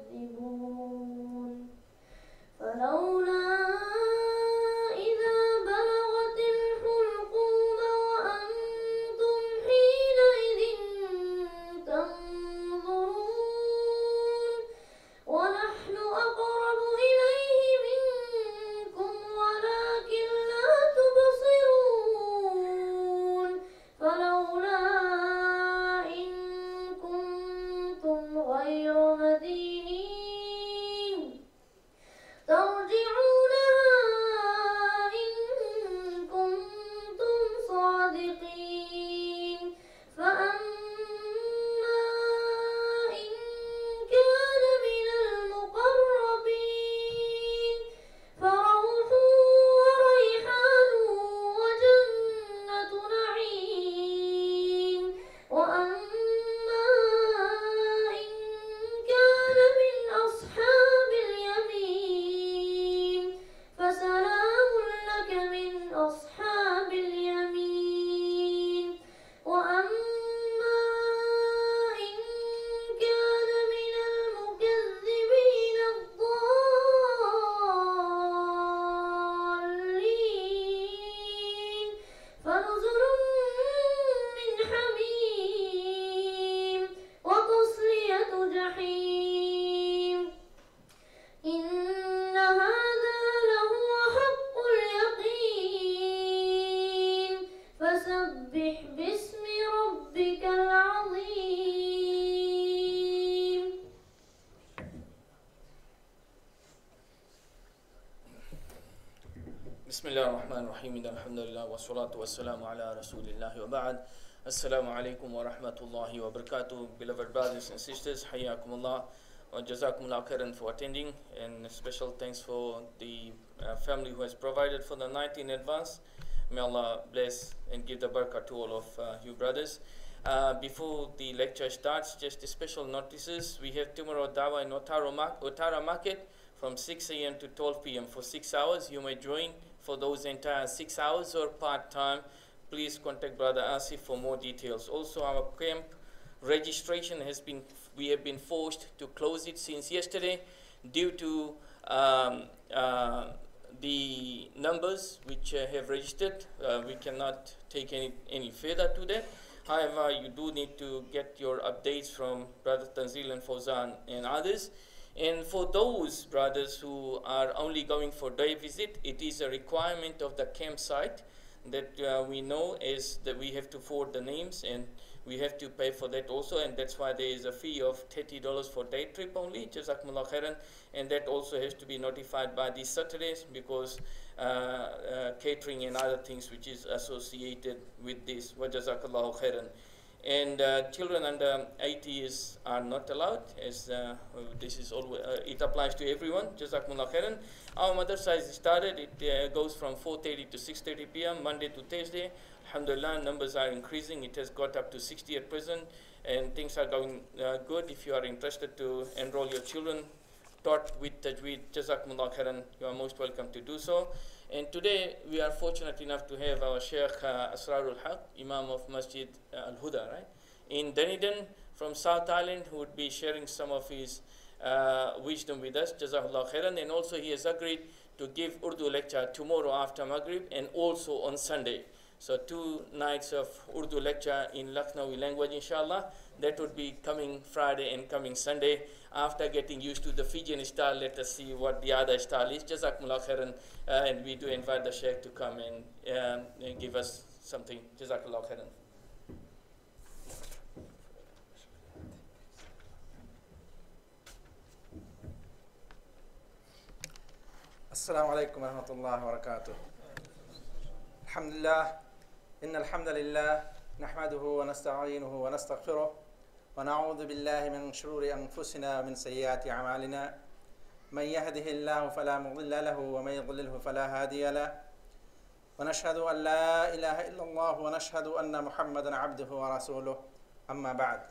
يكذبون فلولا إذا بلغت الحلقوم وأنتم حينئذ تنظرون ونحن أقرب إليه منكم ولكن لا تبصرون فلولا إن كنتم غير مدينين ترجعونها إن كنتم صادقين فأما إن كان من المقربين فروح وريحان وجنة نعيم وأما إن كان من أصحاب اليمين فسلام لك من أصحاب اليمين وأما إن كان من المكذبين الضالين فنزل من حميم وتصلية جحيم إن هذا لهو حق اليقين فسبح باسم ربك العظيم. بسم الله الرحمن الرحيم الحمد لله والصلاة والسلام على رسول الله وبعد. Assalamu alaikum wa rahmatullahi wa barakatuh. Beloved brothers and sisters, Hayyakumullah wa Jazakumullah khairan for attending, and special thanks for the family who has provided for the night in advance. May Allah bless and give the barakah to all of you brothers. Before the lecture starts, just special notices. We have tomorrow Dawah in Otara Market from 6 a.m. to 12 p.m. for 6 hours. You may join for those entire 6 hours or part-time. Please contact Brother Asif for more details. Also, our camp registration we have been forced to close it since yesterday due to the numbers which have registered. We cannot take any further to that. However, you do need to get your updates from Brother Tanzil and Fawzan and others. And for those brothers who are only going for day visit, it is a requirement of the campsite that we know is that we have to forward the names, and we have to pay for that also, and that's why there is a fee of $30 for day trip only. Jazakumullah khairan. And that also has to be notified by the Saturdays, because catering and other things which is associated with this. Wa jazakallahu khairan. And children under 80 years are not allowed, as this is always, it applies to everyone. Jazakumullah khairan. Our madrasa is started. It goes from 4:30 to 6:30 p.m. Monday to Thursday. Alhamdulillah, numbers are increasing. It has got up to 60 at present, and things are going good. If you are interested to enroll your children taught with Tajweed, Jazakumullah khairan, you are most welcome to do so. And today we are fortunate enough to have our Shaykh Asrarul Haque, Imam of Masjid Al-Huda, right, in Dunedin from South Island, who would be sharing some of his wisdom with us. Jazakallah khairan. And also he has agreed to give Urdu lecture tomorrow after Maghrib and also on Sunday. So 2 nights of Urdu lecture in Lucknowi language, inshallah. That would be coming Friday and coming Sunday. After getting used to the Fijian style, let us see what the other style is. Jazakumullah khairan. And we do invite the Shaykh to come and give us something. Jazakumullah khairan. Assalamu alaikum wa rahmatullahi wa barakatuh. Alhamdulillah, inna alhamdulillah, nahmaduhu wa nasta'inuhu wa nastaghfiruh, wa na'udhu billahi min shururi anfusina wa min sayyiati a'malina. Man yahdihillahu fala mudilla lahu wa man yudlilhu fala hadiya lahu. Wa nashhadu an la ilaha illallah wa nashhadu anna Muhammadan 'abduhu wa rasuluh. Amma ba'd.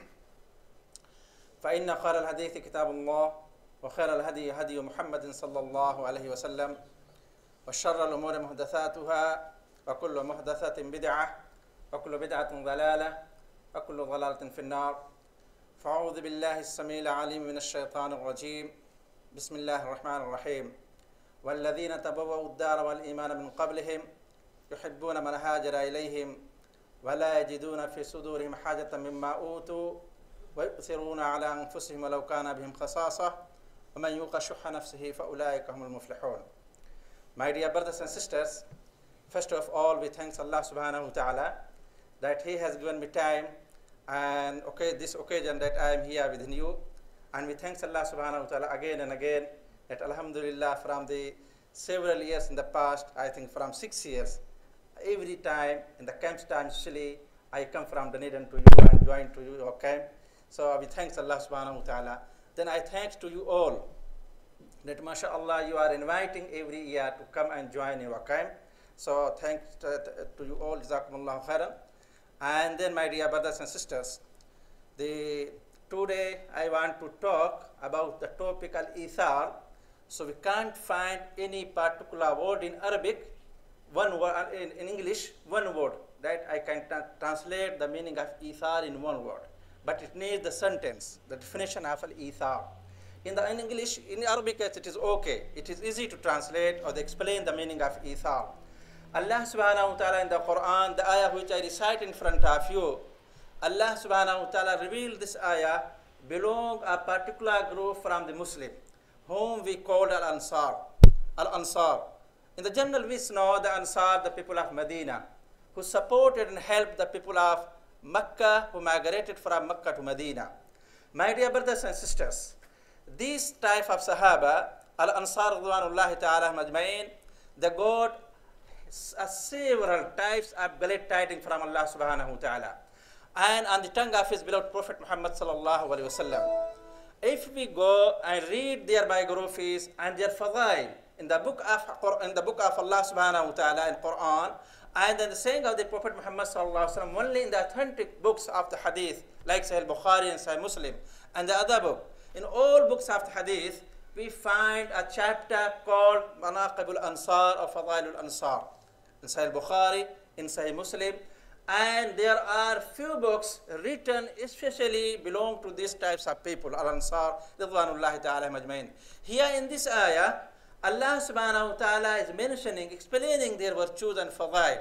Fa inna khayra al-hadithi kitabullah وخير الهدي هدي محمد صلى الله عليه وسلم وشر الأمور محدثاتها وكل محدثة بدعة وكل بدعة ضلالة وكل ضلالة في النار فأعوذ بالله السميع العليم من الشيطان الرجيم بسم الله الرحمن الرحيم والذين تبوأوا الدار والإيمان من قبلهم يحبون من هاجر إليهم ولا يجدون في صدورهم حاجة مما أوتوا ويؤثرون على أنفسهم ولو كان بهم خصاصة ومن يوق شح نفسه فأولئك هم المفلحون. My dear brothers and sisters, first of all we thank Allah subhanahu wa ta'ala that He has given me time and this occasion that I am here with you, and we thank Allah subhanahu wa ta'ala again and again that alhamdulillah from the several years in the past, I think from 6 years, every time in the camp time especially I come from Dunedin to you and join to your camp. So we thank Allah subhanahu wa ta'ala. Then I thanks to you all that mashallah you are inviting every year to come and join your camp. So thanks to you all, jazakumullahu khairan. And then my dear brothers and sisters, today I want to talk about the topic al-ithar. So we can't find any particular word in Arabic, one word in English, one word that I can translate the meaning of ithar in one word. But it needs the sentence, the definition of al-ithar. In English, in Arabic it is okay. It is easy to translate or to explain the meaning of ithar. Allah subhanahu wa ta'ala in the Quran, the ayah which I recite in front of you, Allah subhanahu wa ta'ala revealed this ayah belong a particular group from the Muslim, whom we call al-Ansar. Al-Ansar. In the general we know the Ansar, the people of Medina, who supported and helped the people of Mecca, who migrated from Mecca to Medina. My dear brothers and sisters, this type of Sahaba, al-Ansar radwanullahi ta'ala majma'in, the God several types of glad tidings from Allah subhanahu wa ta'ala, and on the tongue of his beloved Prophet Muhammad sallallahu alaihi wasallam. If we go and read their biographies and their fadail in the book of Allah subhanahu wa ta'ala in Quran, and then the saying of the Prophet Muhammad sallallahu alaihi wasallam only in the authentic books of the hadith like Sahih Bukhari and Sahih Muslim and the other book, in all books of the hadith we find a chapter called Manaqibul Ansar or Fadailul Ansar in Sahih Bukhari, in Sahih Muslim, and there are few books written especially belong to these types of people, al-Ansar ridwanullahi ta'ala majmain. Here in this ayah, Allah subhanahu wa ta'ala is mentioning, explaining their virtues and fadail.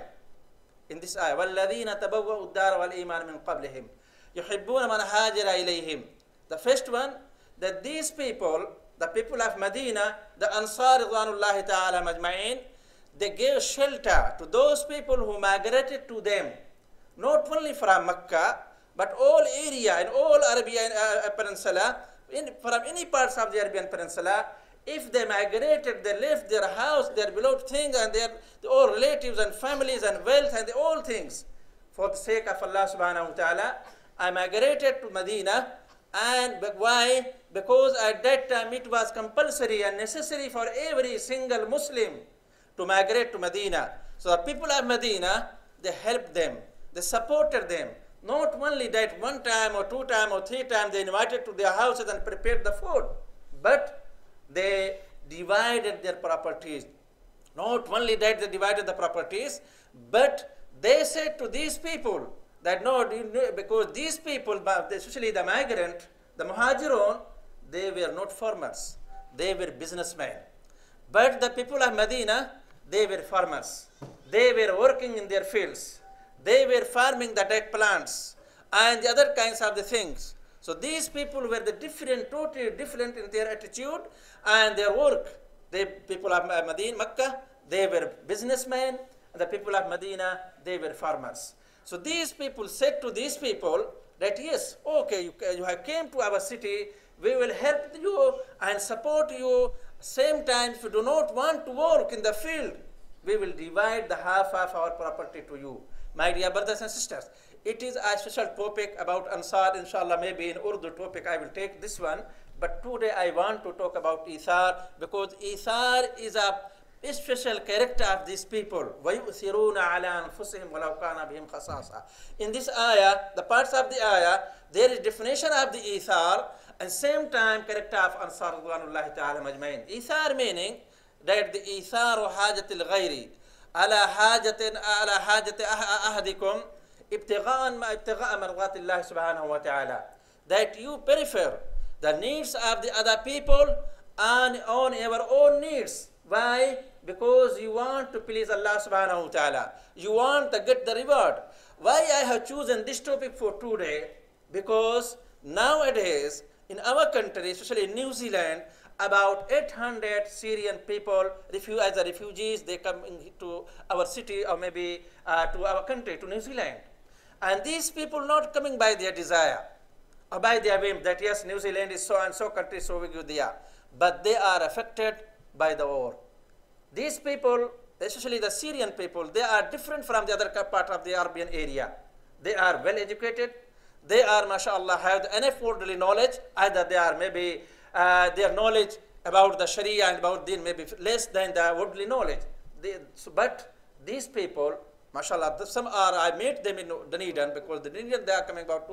In this ayah, وَالَّذِينَ تَبَوَّأُوا الدَّارَ وَالْإِيمَانَ مِنْ قَبْلِهِمْ يُحِبُّونَ مَنْ هَاجَرَ إِلَيْهِمْ. The first one, that these people, the people of Medina, the Ansar ridwanullahi ta'ala majma'in, they gave shelter to those people who migrated to them, not only from Mecca, but all area in all Arabian Peninsula, from any parts of the Arabian Peninsula. If they migrated, they left their house, their beloved things, and their all relatives and families and wealth and all things, for the sake of Allah subhanahu wa ta'ala. I migrated to Medina, and why? Because at that time it was compulsory and necessary for every single Muslim to migrate to Medina. So the people of Medina, they helped them, they supported them. Not only that one time or 2 times or 3 times they invited to their houses and prepared the food, but they divided their properties. Not only that they divided the properties, but they said to these people that no, because these people, especially the migrant, the muhajirun, they were not farmers, they were businessmen. But the people of Medina, they were farmers. They were working in their fields. They were farming the date plants and the other kinds of the things. So these people were the different, totally different in their attitude and their work. The people of Medina, Mecca, they were businessmen. And the people of Medina, they were farmers. So these people said to these people that yes, okay, you have came to our city, we will help you and support you. Same time, if you do not want to work in the field, we will divide the half of our property to you. My dear brothers and sisters, it is a special topic about Ansar. Inshallah, maybe in Urdu topic I will take this one. But today I want to talk about Ithar, because Ithar is a special character of these people. وَيُؤْثِرُونَ عَلَىٰ أَنفُسِهِمْ وَلَوْ كَانَ بِهِمْ خَصَاصَةٌ. In this ayah, the parts of the ayah, there is definition of the Ithar, and same time character of Ansar ridwanullahi ta'ala majmain. Ithar meaning that the Itharu hajatil ghayri ala hajati ahadikum ibtigha'a marghatillahi subhanahu wa ta'ala. that you prefer the needs of the other people and on your own needs. Why? Because you want to please Allah subhanahu wa ta'ala. You want to get the reward. Why I have chosen this topic for today? Because nowadays in our country, especially in New Zealand, about 800 Syrian people as refugees, they come to our city or maybe to our country, to New Zealand. And these people not coming by their desire or by their whim that yes, New Zealand is so and so country, so we go there. But they are affected by the war. These people, especially the Syrian people, they are different from the other part of the Arabian area. They are well educated. They are, mashallah, have enough worldly knowledge. Either they are maybe their knowledge about the Sharia and about Deen maybe less than the worldly knowledge. But these people, mashallah, some are, I met them in Dunedin, because the Dunedin, they are coming about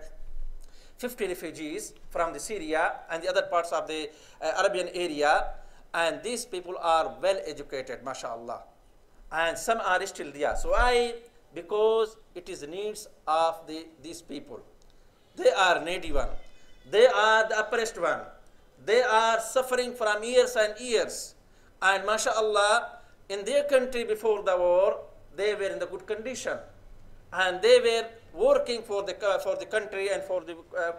250 refugees from the Syria and the other parts of the Arabian area. And these people are well educated, mashallah. And some are still there. So because it is the needs of these people. They are needy one. They are the oppressed one. They are suffering from years and years. And mashallah, in their country before the war, they were in the good condition. And they were working for the country and for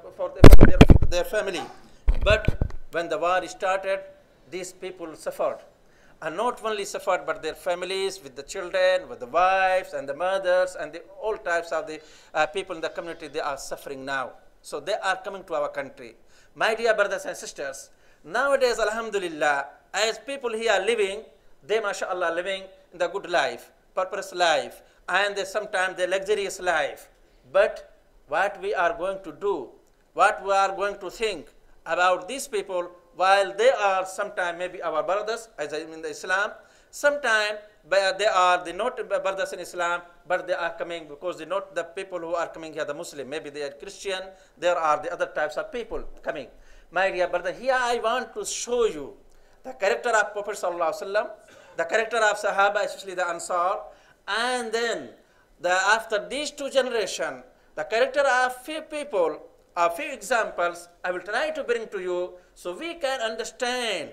their family. But when the war started, these people suffered. And not only suffered, but their families, with the children, with the wives and the mothers and all types of the people in the community, they are suffering now. So they are coming to our country. My dear brothers and sisters, nowadays, alhamdulillah, as people here are living, they, mashallah, living in the good life, purpose life, and sometimes the luxurious life. But what we are going to do, what we are going to think about these people, while they are sometimes maybe our brothers, as in the Islam, sometimes they are not brothers in Islam, but they are coming because they're not the people who are coming here, the Muslim. Maybe they are Christian, there are the other types of people coming. My dear brother, here I want to show you the character of Prophet Sallallahu Alaihi Wasallam, the character of Sahaba, especially the Ansar, and then after these two generations, the character of few people, a few examples I will try to bring to you so we can understand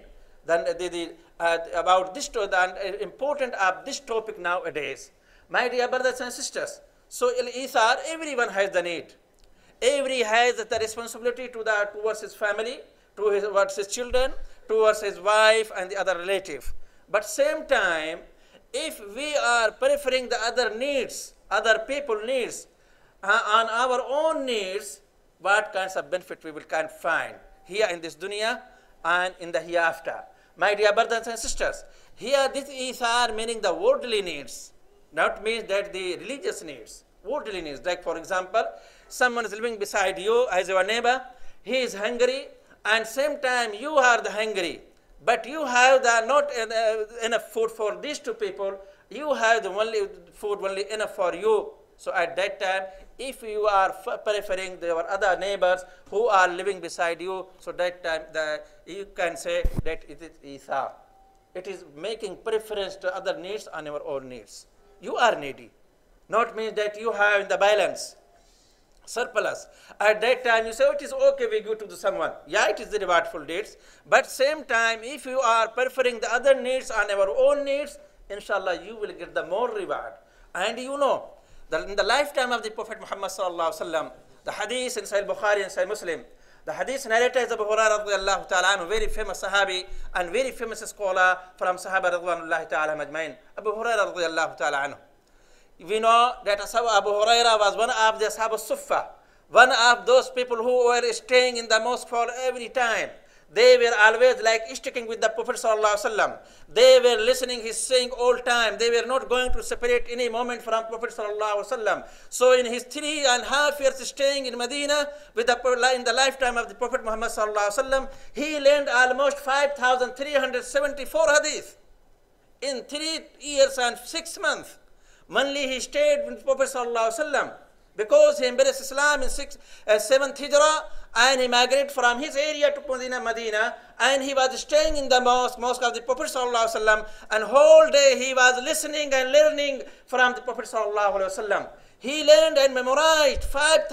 about this, the importance of this topic nowadays. My dear brothers and sisters, so Ithar, everyone has the need. Every has the responsibility towards his family, towards his children, towards his wife and the other relative. But same time, if we are preferring the other needs, other people needs, on our own needs, what kinds of benefit we can find here in this dunya and in the hereafter. My dear brothers and sisters, here this ithar meaning the worldly needs, not means that the religious needs, worldly needs. Like for example, someone is living beside you as your neighbor, he is hungry, and same time you are the hungry, but you have not enough food for these two people, you have the only food only enough for you. So at that time, if you are preferring your other neighbors who are living beside you, so that time you can say that it is ithar. It is making preference to other needs on your own needs. You are needy. Not means that you have in the balance, surplus. At that time you say, it is okay, we give to someone. Yeah, it is the rewardful deeds. But same time, if you are preferring the other needs on your own needs, inshallah, you will get the more reward. And you know, that in the lifetime of the Prophet Muhammad sallallahu alaihi wasallam, the hadith in Sahih Bukhari and Sahih Muslim, the hadith narrator is Abu Hurairah radiyallahu ta'ala anhu, very famous Sahabi and very famous scholar from Sahaba radiyallahu ta'ala majmain. Abu Hurairah radiyallahu ta'ala anhu. We know that Abu Hurairah was one of the Ashab al-Suffa, one of those people who were staying in the mosque for every time. They were always like sticking with the Prophet sallallahu alaihi wasallam. They were listening his saying all time. They were not going to separate any moment from Prophet sallallahu alaihi wasallam. So in his 3.5 years staying in Medina with in the lifetime of the Prophet Muhammad sallallahu alaihi wasallam, he learned almost 5,374 hadith in 3 years and 6 months. Only he stayed with Prophet sallallahu alaihi wasallam, because he embraced Islam in 7th Hijrah, and he migrated from his area to Medina, and he was staying in the mosque of the Prophet sallallahu alaihi wasallam, and whole day he was listening and learning from the Prophet sallallahu alaihi wasallam. He learned and memorized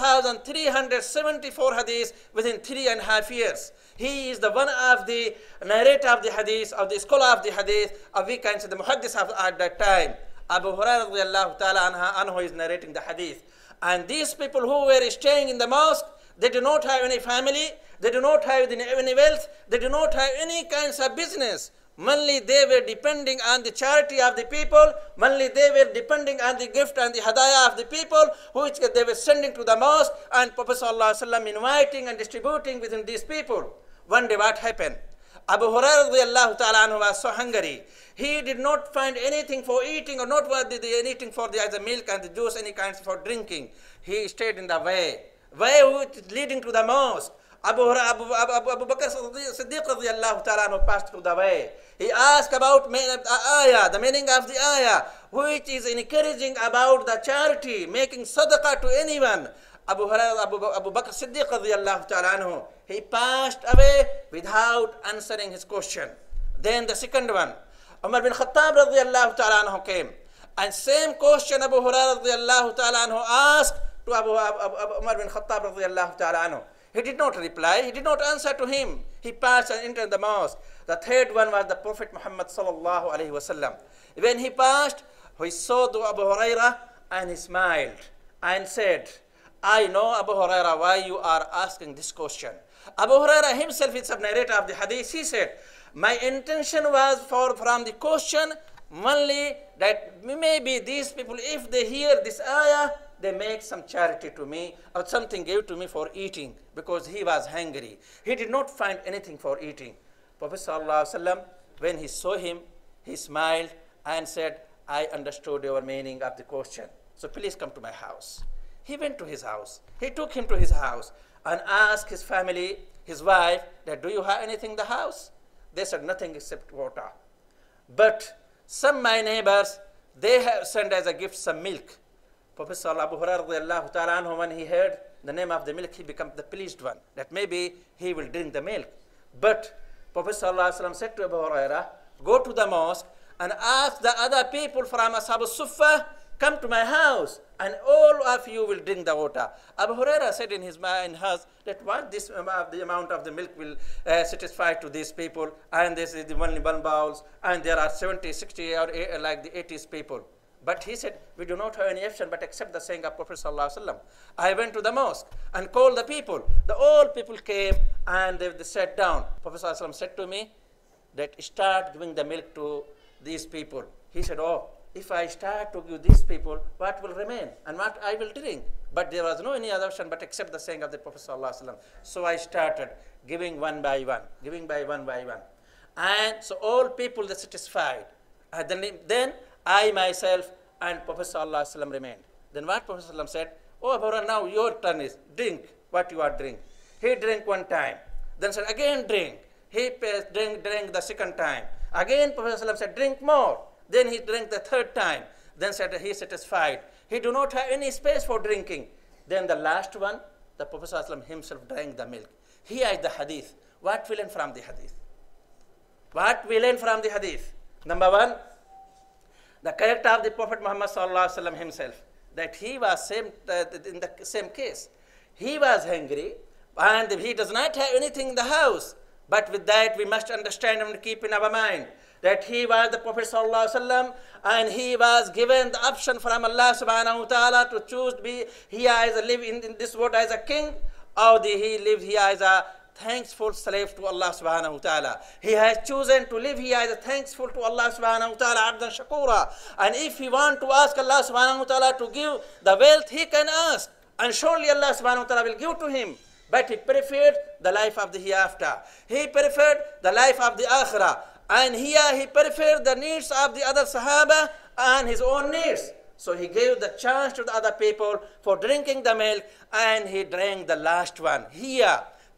5,374 hadiths within 3.5 years. He is the one of the narrator of the hadith, of the scholar of the hadith, or we can say the muhaddis at that time. Abu Hurairah radiyallahu ta'ala anhu is narrating the hadith. And these people who were staying in the mosque, they do not have any family, they do not have any wealth, they do not have any kinds of business. Mainly they were depending on the charity of the people, mainly they were depending on the gift and the hadayah of the people, which they were sending to the mosque, and Prophet sallallahu alaihi wasallam inviting and distributing within these people. One day what happened? Abu Hurairah radiyallahu ta'ala anhu was so hungry. He did not find anything for eating, or not anything for the milk and the juice, any kinds for drinking. He stayed in the way which is leading to the mosque. Abu Bakr Siddiq radiyallahu ta'ala anhu passed through the way. He asked about the meaning of the ayah, which is encouraging about the charity, making sadaqah to anyone. Abu Bakr Siddiq radiyallahu ta'ala anhu, he passed away without answering his question. Then the second one, Umar bin Khattab radiyallahu ta'ala anhu came, and same question Abu Hurairah radiyallahu ta'ala anhu asked to Umar bin Khattab radiyallahu ta'ala anhu. He did not reply, he did not answer to him. He passed and entered the mosque. The third one was the Prophet Muhammad sallallahu alaihi wasallam. When he passed, he saw to Abu Hurairah and he smiled and said, I know, Abu Hurairah, why you are asking this question. Abu Hurairah himself is a narrator of the hadith. He said, my intention was from the question only that maybe these people, if they hear this ayah, they make some charity to me or something give to me for eating, because he was hungry. He did not find anything for eating. Prophet sallallahu alaihi wasallam, when he saw him, he smiled and said, I understood your meaning of the question. So please come to my house. He went to his house. He took him to his house and asked his family, his wife, that do you have anything in the house? They said nothing except water. But some my neighbors, they have sent as a gift some milk. Prophet Abu Hurairah ta'ala anhu, when he heard the name of the milk, he became the pleased one, that maybe he will drink the milk. But Prophet said to Abu Hurairah, go to the mosque and ask the other people from Ashab al-Suffah, come to my house, and all of you will drink the water. Abu Hurairah said in his mind that what the amount of the milk will satisfy to these people, and this is the only one bowls, and there are 70, 60, or like the 80s people. But he said, we do not have any option but accept the saying of Prophet sallallahu alaihi wasallam. I went to the mosque and called the people. The old people came and they sat down. Prophet sallallahu alaihi wasallam said to me that start giving the milk to these people. He said, oh, if I start to give these people, what will remain and what I will drink? But there was no any other option but accept the saying of the Prophet sallallahu alaihi wasallam. So I started giving one by one, and so all people were satisfied. Then I myself and Prophet sallallahu alaihi wasallam remained. Then what Prophet sallallahu alaihi wasallam said, oh Abu Hurairah, now your turn is drink what you are drink. He drank one time. Then said again drink. He drank the second time. Again Prophet sallallahu alaihi wasallam said drink more. Then he drank the third time. Then said he is satisfied. He do not have any space for drinking. Then the last one, the Prophet sallallahu alaihi wasallam himself drank the milk. Here is the hadith. What we learn from the hadith? What we learn from the hadith? Number one, the character of the Prophet Muhammad sallallahu alaihi wasallam himself, that he was in the same case. He was hungry and he does not have anything in the house. But with that we must understand and keep in our mind that he was the Prophet sallallahu alaihi wasallam, and he was given the option from Allah subhanahu wa ta'ala to choose to be here as a live in this world as a king, or he lived here as a thankful slave to Allah subhanahu wa ta'ala. He has chosen to live here as a thankful to Allah subhanahu wa ta'ala, abdan shakura. And if he want to ask Allah subhanahu wa ta'ala to give the wealth, he can ask, and surely Allah subhanahu wa ta'ala will give to him. But he preferred the life of the hereafter. He preferred the life of the akhirah. And here he preferred the needs of the other Sahaba and his own needs. So he gave the chance to the other people for drinking the milk, and he drank the last one. Here,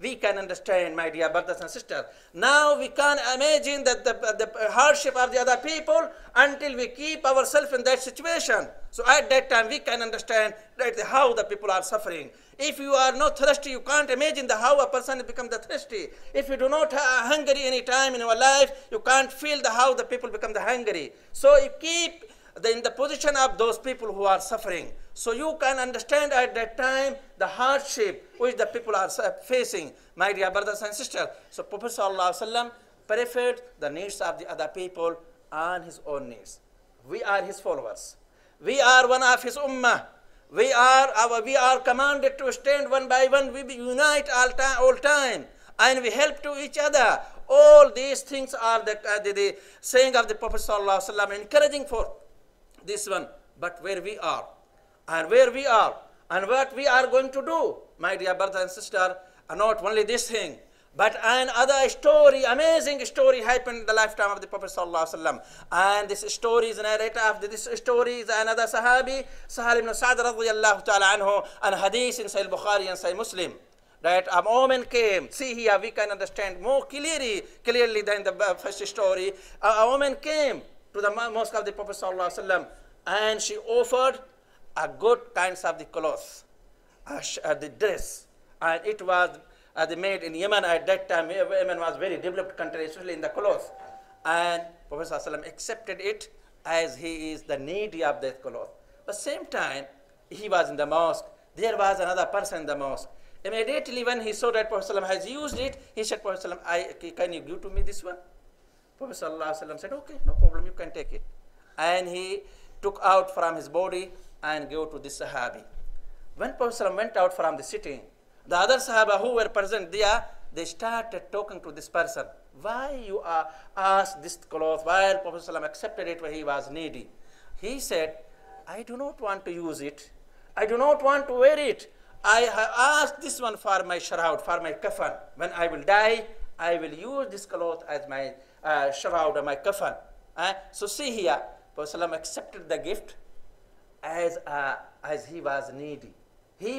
we can understand, my dear brothers and sisters. Now we can't imagine that the hardship of the other people until we keep ourselves in that situation. So at that time we can understand that how the people are suffering. If you are not thirsty, you can't imagine how a person becomes thirsty. If you do not have hungry any time in your life, you can't feel how the people become hungry. So you keep in the position of those people who are suffering. So you can understand at that time the hardship which the people are facing, my dear brothers and sisters. So Prophet ﷺ preferred the needs of the other people and his own needs. We are his followers. We are one of his ummah. We are commanded to stand one by one. We unite all time, and we help to each other. All these things are the saying of the Prophet ﷺ, encouraging for this one. But where we are, and what we are going to do, my dear brother and sister, are not only this thing, but another story, amazing story happened in the lifetime of the Prophet ﷺ. And this story is narrated after this story is another Sahabi, Sahal ibn Sa'd radiyallahu ta'ala anhu, and hadith in Sahih Bukhari and Sahih Muslim. That a moment came, see here we can understand more clearly than the first story. A woman came to the mosque of the Prophet ﷺ, and she offered a good kinds of the clothes, the dress, and it was made in Yemen at that time. Yemen was a very developed country, especially in the clothes. And Prophet ﷺ accepted it as he is the needy of that cloth. But same time, he was in the mosque. There was another person in the mosque. Immediately when he saw that Prophet ﷺ has used it, he said, Prophet ﷺ, can you give to me this one? Prophet ﷺ said, okay, no problem, you can take it. And he took out from his body and gave to this Sahabi. When Prophet ﷺ went out from the sitting, the other Sahaba who were present there, they started talking to this person. Why you are asked this cloth while Prophet ﷺ accepted it when he was needy? He said, I do not want to use it. I do not want to wear it. I have asked this one for my shroud, for my kafan. When I will die, I will use this cloth as my shroud or my kafan. So see here, Prophet ﷺ accepted the gift as he was needy. He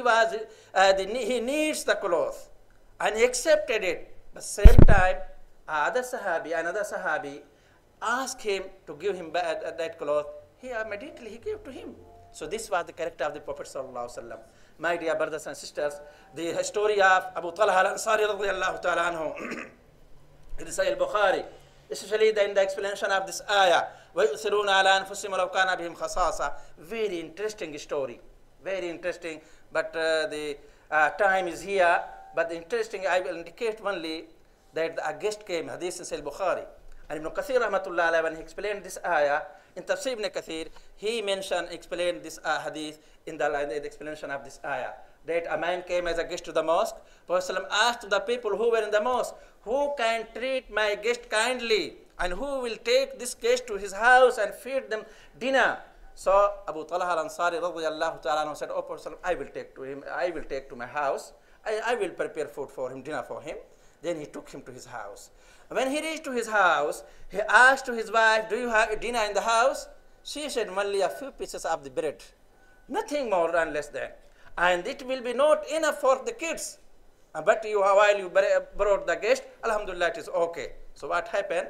needs the cloth, and he accepted it. But same time, another Sahabi asked him to give him that cloth. He immediately gave to him. So this was the character of the Prophet ﷺ. My dear brothers and sisters, the story of Abu Talha al-Ansari radiyallahu ta'ala anhu in Sahih Bukhari, especially in the explanation of this ayah, وَيُؤْثِرُونَ عَلَىٰ أَنفُسِهِمْ وَلَوْ كَانَ بِهِمْ خَصَاصَةٌ. Very interesting story, very interesting. But the time is here. But the interesting, I will indicate only that a guest came, hadith in Sahih Bukhari. And Ibn Kathir rahmatullah alayhi, when he explained this ayah, in Tafsir Ibn Kathir, he explained this hadith in the explanation of this ayah. That a man came as a guest to the mosque. Prophet ﷺ asked the people who were in the mosque, who can treat my guest kindly, and who will take this guest to his house and feed them dinner? So Abu Talha al-Ansari radiyallahu ta'ala said, oh Prophet, I will take to him, I will take to my house, I will prepare food for him, dinner for him. Then he took him to his house. When he reached to his house, he asked to his wife, do you have dinner in the house? She said, only a few pieces of the bread, nothing more and less than. And it will be not enough for the kids. But while you brought the guest, alhamdulillah, it is okay. So what happened?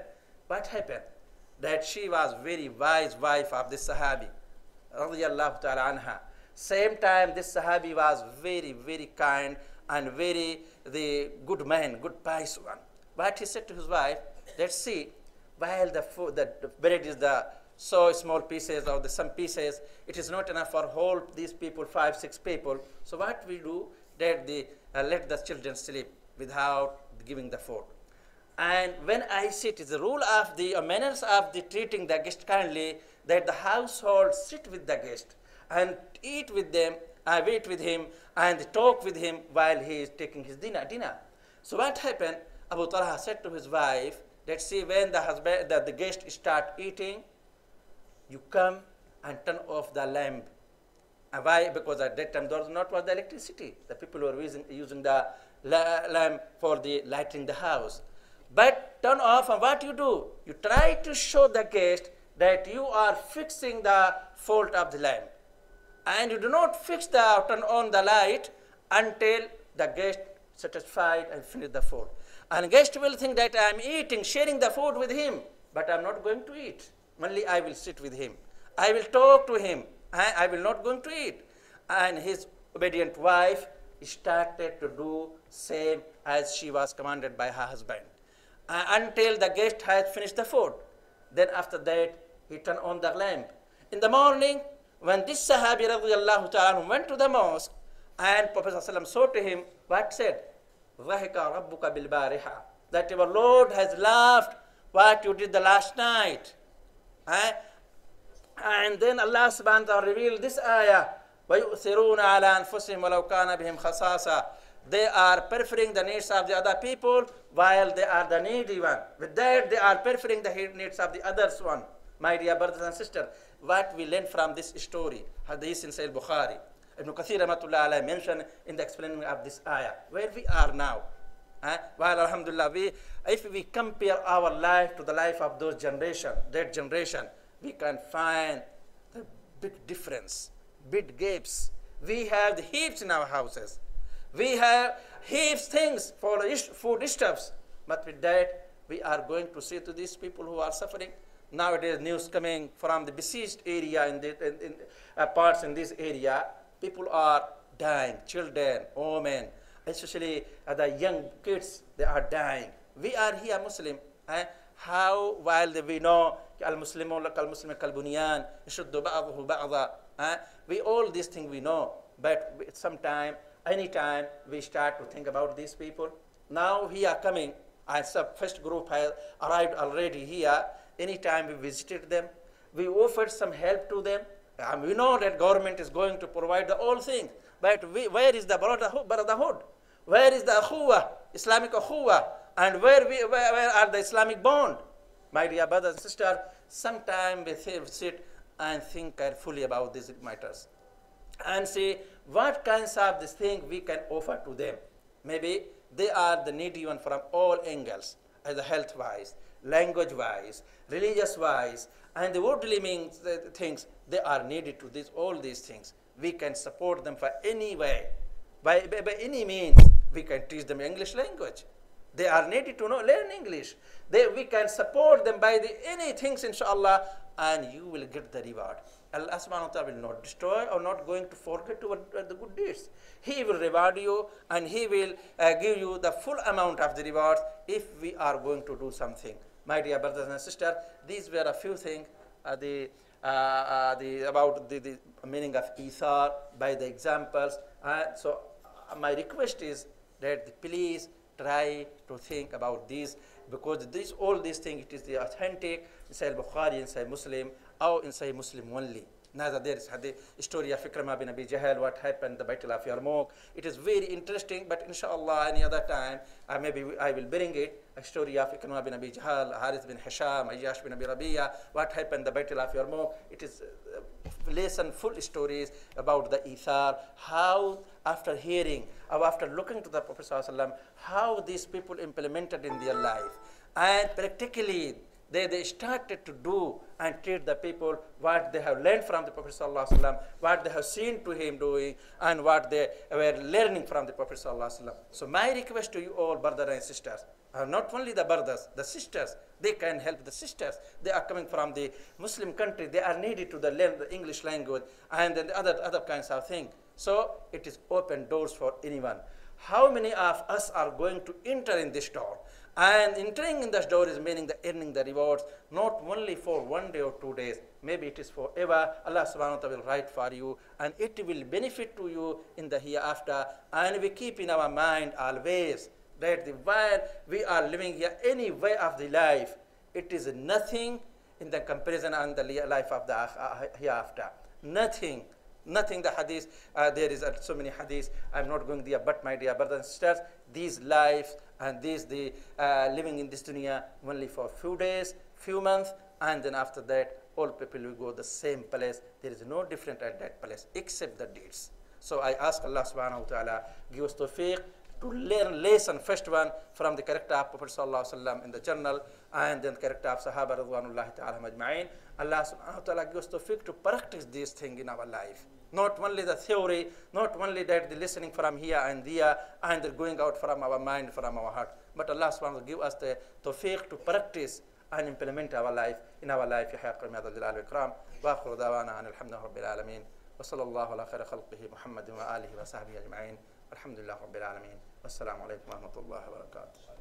That she was very wise wife of this Sahabi, radiyallahu ta'ala anha. Same time, this Sahabi was very, very kind and very the good man, good pious one. But he said to his wife, let's see, while the bread is the so small pieces or some pieces, it is not enough for whole these people, 5, 6 people. So what we do, that let the children sleep without giving the food. And when I sit, it's the rule of the manners of the treating the guest kindly, that the household sit with the guest and eat with them, wait with him, and talk with him while he is taking his dinner. So what happened? Abu Talha said to his wife, that see, when the guest start eating, you come and turn off the lamp. And why? Because at that time there was not the electricity. The people were using the lamp for the lighting the house. But turn off, and what you do? You try to show the guest that you are fixing the fault of the lamp. And you do not turn on the light until the guest satisfied and finish the food. And guest will think that I am eating, sharing the food with him, but I am not going to eat. Only I will sit with him. I will talk to him. I will not going to eat. And his obedient wife started to do same as she was commanded by her husband. Until the guest has finished the food. Then after that, he turned on the lamp. In the morning, when this Sahabi radiallahu ta'ala went to the mosque, and Prophet ﷺ saw to him, what said? ضَحِكَ رَبُّكَ بِالْبَارِحَةِ, that your Lord has laughed what you did the last night. And then Allah subhanahu wa ta'ala revealed this ayah, وَيُؤْثِرُونَ عَلَى أَنفُسِهِمْ وَلَوْ كَانَ بِهِمْ خَصَاصَةٌ. They are preferring the needs of the other people while they are the needy one. With that, they are preferring the needs of the others one. My dear brothers and sisters, what we learn from this story, hadith in Sahih Bukhari, Ibn Kathir rahmatullah alayhi mentioned in the explanation of this ayah, where we are now. While alhamdulillah, if we compare our life to the life of those generation, that generation, we can find the big difference, big gaps. We have the heaps in our houses. We have heaps things for food stuffs. But with that, we are going to say to these people who are suffering. Nowadays, news coming from the besieged area in parts in this area, people are dying, children, women, especially the young kids, they are dying. We are here Muslim. How, while we know al-Muslimun kal-Muslim kal-Bunyan, yashuddu ba'dahu ba'da, we all these things we know, but sometime, anytime we start to think about these people. Now we are coming, and the first group has arrived already here. Anytime we visited them, we offered some help to them. We know that government is going to provide the all things, but where is the brotherhood? Where is the akhuwa, Islamic akhuwa? And where are the Islamic bond? My dear brothers and sisters, sometimes we sit and think carefully about these matters and see what kinds of this thing we can offer to them. Maybe they are the needy one from all angles, either health-wise, language-wise, religious-wise, and the worldly things, they are needed to all these things. We can support them for any way. By any means, we can teach them English language. They are needed to learn English. We can support them by any things, inshallah, and you will get the reward. Allah subhanahu wa ta'ala will not destroy or not going to forget the good deeds. He will reward you and He will give you the full amount of the rewards if we are going to do something. My dear brothers and sisters, these were a few things about the meaning of ithar by the examples. So my request is that please try to think about these, because all these things, it is the authentic in Sahih Bukhari, in Sahih Muslim, or in Sahih Muslim only. Neither there is the story of Ikramah bin Abi Jahl, what happened, the Battle of Yarmouk. It is very interesting, but inshallah, any other time, maybe I will bring it. A story of Ikramah bin Abi Jahl, Harith bin Hisham, Ayyash bin Abi Rabi'a, what happened, the Battle of Yarmouk. It is lesson full stories about the ithar, how after hearing or after looking to the Prophet ﷺ, how these people implemented in their life. And practically, they started to do and treat the people what they have learned from the Prophet ﷺ, what they have seen to him doing, and what they were learning from the Prophet ﷺ. So my request to you all, brothers and sisters, not only the brothers, the sisters, they can help the sisters. They are coming from the Muslim country. They are needed to learn the English language and then the other kinds of things. So it is open doors for anyone. How many of us are going to enter in this door? And entering in this door is meaning the earning the rewards, not only for 1 day or 2 days. Maybe it is forever. Allah subhanahu wa ta'ala will write for you, and it will benefit to you in the hereafter. And we keep in our mind always that while we are living here, any way of the life, it is nothing in the comparison on the life of the hereafter. Nothing. Nothing. The hadith, there is so many hadiths. I'm not going there, but my dear brothers and sisters, these lives and the living in this dunya only for few days, few months, and then after that, all people will go the same place. There is no different at that place except the deeds. So I ask Allah subhanahu wa ta'ala, give us tawfiq to learn lesson, first one from the character of Prophet sallallahu alaihi wasallam in the journal, and then the character of Sahaba radwanullahi ta'ala majma'in. Allah subhanahu wa ta'ala give us tawfiq to practice these things in our life. not only the theory, not only that the listening from here and there, and the going out from our mind, from our heart, but Allah subhanahu wa ta'ala give us the tawfiq to practice and implement our life in our life. Ya Haque, ya Dhal Jalali wal Ikram. Wa akhiru da'wana an alhamdulillahi rabbil alamin. Wa sallallahu ala khayri khalqihi Muhammadin wa alihi wa sahbihi ajma'in. Alhamdulillahi rabbil alamin. Wassalamu alaikum wa rahmatullahi wa barakatuh.